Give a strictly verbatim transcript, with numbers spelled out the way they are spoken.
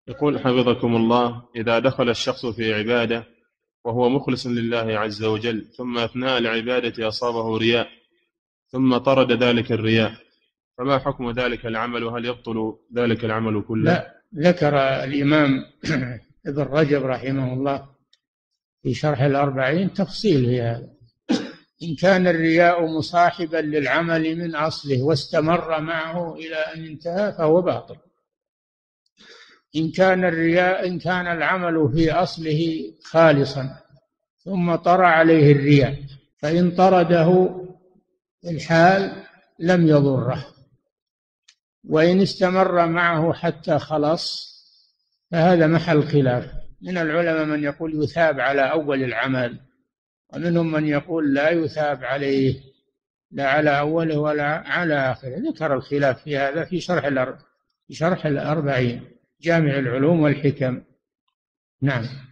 يقول حفظكم الله: إذا دخل الشخص في عبادة وهو مخلص لله عز وجل، ثم أثناء العبادة أصابه رياء، ثم طرد ذلك الرياء، فما حكم ذلك العمل، وهل يبطل ذلك العمل كله؟ لا، ذكر الإمام ابن رجب رحمه الله في شرح الأربعين تفصيل في هذا. إن كان الرياء مصاحبا للعمل من أصله واستمر معه إلى أن انتهى فهو باطل. إن كان الرياء إن كان العمل في أصله خالصا ثم طرأ عليه الرياء، فإن طرده الحال لم يضره، وإن استمر معه حتى خلص فهذا محل خلاف. من العلماء من يقول يثاب على أول العمل، ومنهم من يقول لا يثاب عليه، لا على أوله ولا على آخره. ذكر الخلاف في هذا في شرح الأربعين، في شرح الأربعين جامع العلوم والحكم. نعم.